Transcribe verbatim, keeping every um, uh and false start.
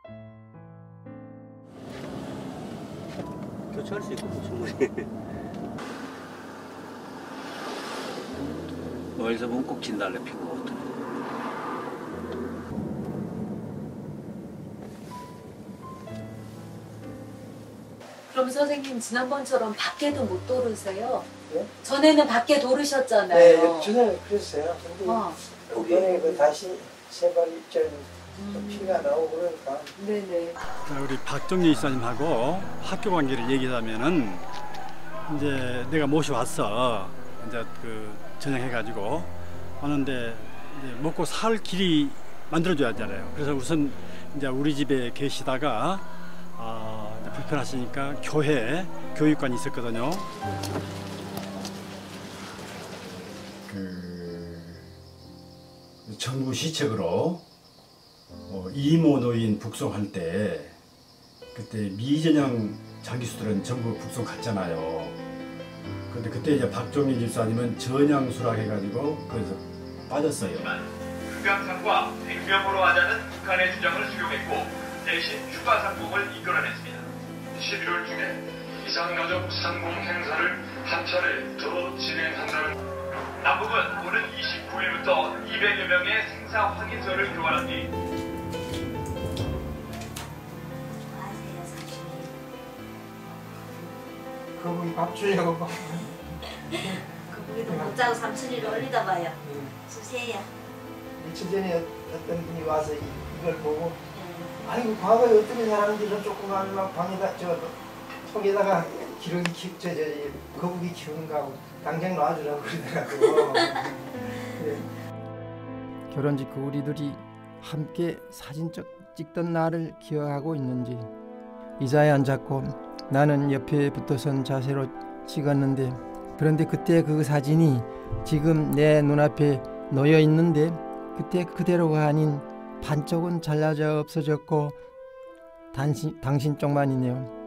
교체할 수 있고 충분히. 멀리서 보면 꼭 진달래 핀 것 같아. 그럼 선생님 지난번처럼 밖에도 못 도르세요? 네? 전에는 밖에 도르셨잖아요. 네, 전에 그랬어요. 근데 어. 이번에 그 다시 세발 입절 음. 피가 나오고 그러니까. 네네. 자, 우리 박정리 이사님하고 학교 관계를 얘기하면은 이제 내가 모셔왔어. 이제 그 전향해가지고 하는데 이제 먹고 살 길이 만들어줘야 하잖아요. 그래서 우선 이제 우리 집에 계시다가 아, 이제 불편하시니까 교회 교육관이 있었거든요. 그 정부 시책으로 어, 이모 노인 북송할 때 그때 미전형 장기수들은 전부 북송 갔잖아요. 근데 그때 이제 박종민 집사님은 전향 수락해가지고 거기서 빠졌어요. 금강산과 백명으로 하자는 북한의 주장을 수용했고 대신 추가 상봉을 이끌어냈습니다. 십일월 중에 이산가족 상봉 행사를 한 차례 더 진행한다는 남북은 오는 이십구 일부터 이백여 명의 생사 확인서를 교환한 뒤 거북이 밥 주려고. 거북이도 못 자고 삼천리를 올리다 봐요. 음. 주세요. 며칠 전에 어떤 분이 와서 이, 이걸 보고 아이고 과거에 어떤 사람들은 조그만 막 방에다 저 속에다가 기러기 키, 저, 저, 저 거북이 키우는가 하고 당장 놔주라고 그러더라고. 그래. 결혼 직후 우리들이 함께 사진 찍던 날을 기억하고 있는지 의자에 앉았고 나는 옆에 붙어선 자세로 찍었는데 그런데 그때 그 사진이 지금 내 눈앞에 놓여 있는데 그때 그대로가 아닌 반쪽은 잘라져 없어졌고 당신, 당신 쪽만이네요.